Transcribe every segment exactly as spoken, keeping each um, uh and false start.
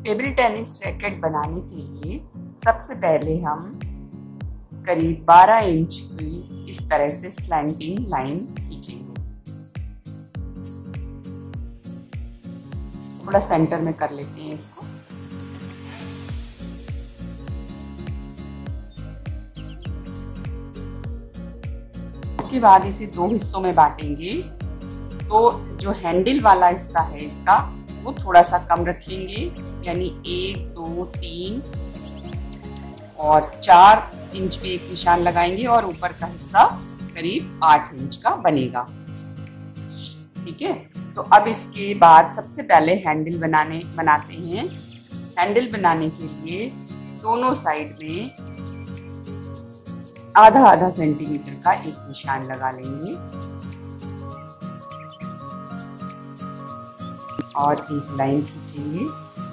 Table tennis racket बनाने के लिए सबसे पहले हम करीब बारह इंच की इस तरह से स्लैंटिंग लाइन खींचेंगे। थोड़ा सेंटर में कर लेते हैं इसको। इसके बाद इसे दो हिस्सों में बांटेंगे। तो जो हैंडल वाला हिस्सा है इसका वो थोड़ा सा कम रखेंगे, यानी एक दो तीन और चार इंच पे एक निशान लगाएंगे और ऊपर का हिस्सा करीब आठ इंच का बनेगा। ठीक है, तो अब इसके बाद सबसे पहले हैंडल बनाने बनाते हैं। हैंडल बनाने के लिए दोनों साइड में आधा आधा सेंटीमीटर का एक निशान लगा लेंगे और एक लाइन खींचेंगे।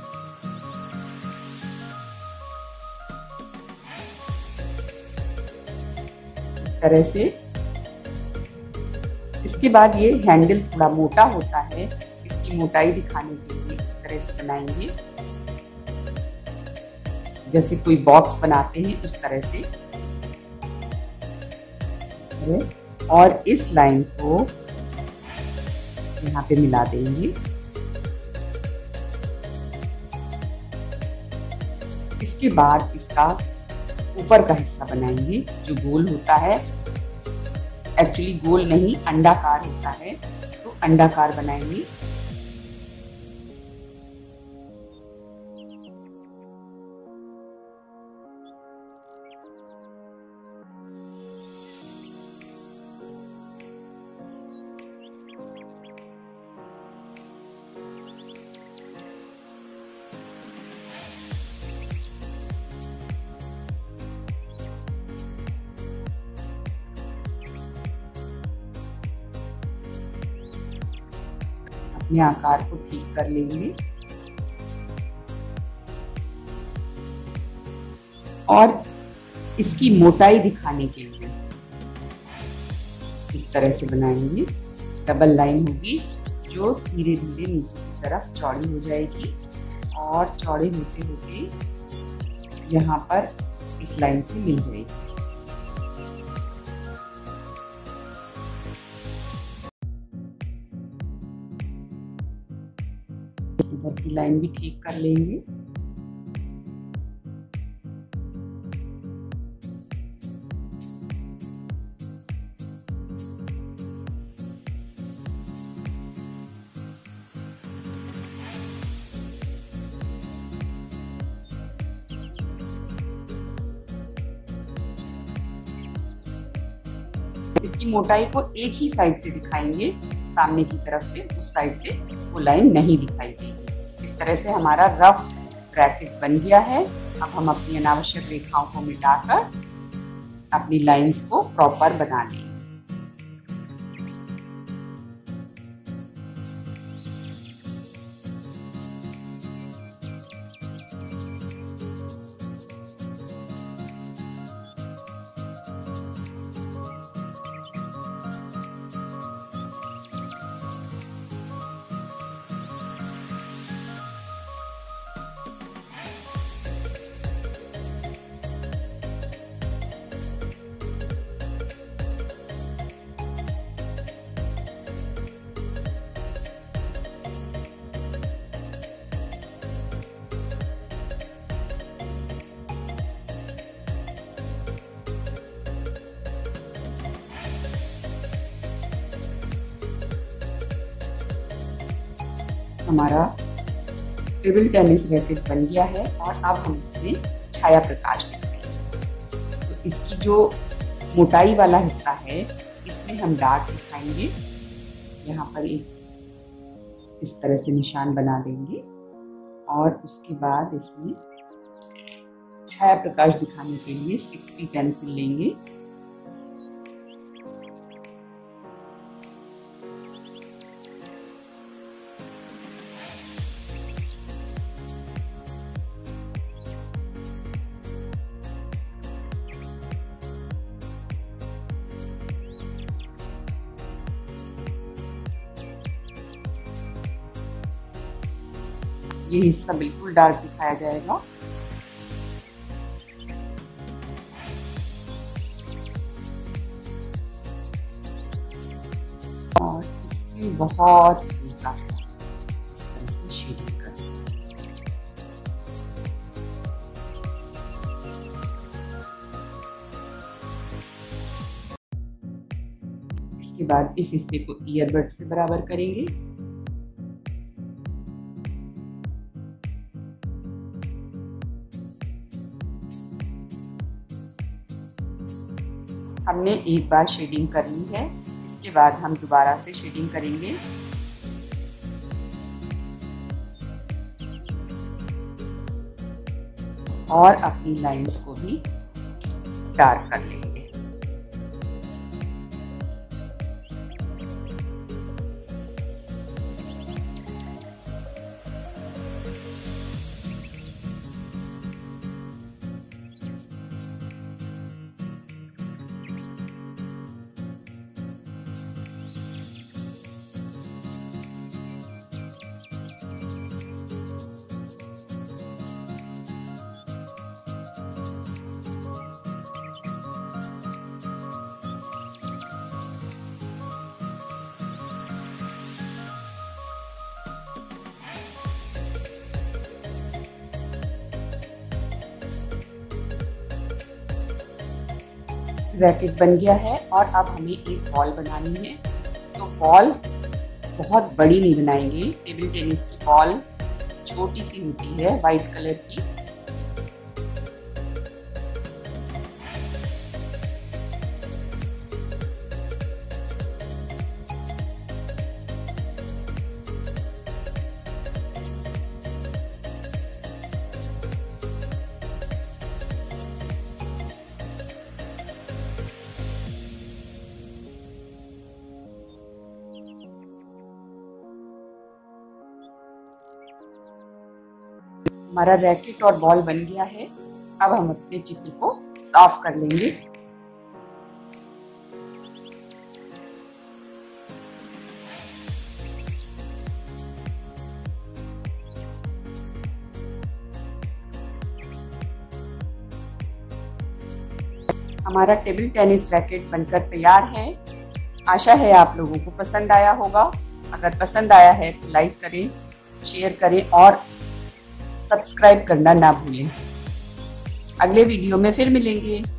इस तरह से। इसके बाद ये हैंडल थोड़ा मोटा होता है, इसकी मोटाई दिखाने के लिए इस तरह से बनाएंगे, जैसे कोई बॉक्स बनाते हैं उस तरह से। इस तरह। और इस लाइन को यहाँ पे मिला देंगे। इसके बाद इसका ऊपर का हिस्सा बनाएंगे जो गोल होता है। एक्चुअली गोल नहीं, अंडाकार होता है, तो अंडाकार बनाएंगे। अपने आकार को ठीक कर लेंगे और इसकी मोटाई दिखाने के लिए इस तरह से बनाएंगे। डबल लाइन होगी जो धीरे धीरे नीचे की तरफ चौड़ी हो जाएगी और चौड़े होते होते यहाँ पर इस लाइन से मिल जाएगी। इधर की लाइन भी ठीक कर लेंगे। इसकी मोटाई को एक ही साइड से दिखाएंगे, सामने की तरफ से, उस साइड से वो लाइन नहीं दिखाई देगी। इस तरह से हमारा रफ ब्रैकेट बन गया है। अब हम अपनी अनावश्यक रेखाओं को मिटाकर अपनी लाइंस को प्रॉपर बना लेंगे। हमारा टेबल टेनिस रैकेट बन गया है और अब हम इसमें छाया प्रकाश दिखाएंगे। तो इसकी जो मोटाई वाला हिस्सा है इसमें हम डार्क दिखाएंगे। यहाँ पर एक इस तरह से निशान बना देंगे और उसके बाद इसमें छाया प्रकाश दिखाने के लिए सिक्स बी पेंसिल लेंगे। ये हिस्सा बिल्कुल डार्क दिखाया जाएगा। और इसमें बहुत हल्का सा इस तरह से शेडिंग कर दें। इसके बाद इस हिस्से को ईयरबड से बराबर करेंगे। हमने एक बार शेडिंग कर ली है, इसके बाद हम दोबारा से शेडिंग करेंगे। और अपनी लाइंस को भी डार्क कर लेंगे। रैकेट बन गया है और अब हमें एक बॉल बनानी है। तो बॉल बहुत बड़ी नहीं बनाएंगे, टेबल टेनिस की बॉल छोटी सी होती है वाइट कलर की। हमारा रैकेट और बॉल बन गया है। अब हम अपने चित्र को साफ कर लेंगे। हमारा टेबल टेनिस रैकेट बनकर तैयार है। आशा है आप लोगों को पसंद आया होगा। अगर पसंद आया है तो लाइक करें, शेयर करें और सब्सक्राइब करना ना भूलें। अगले वीडियो में फिर मिलेंगे।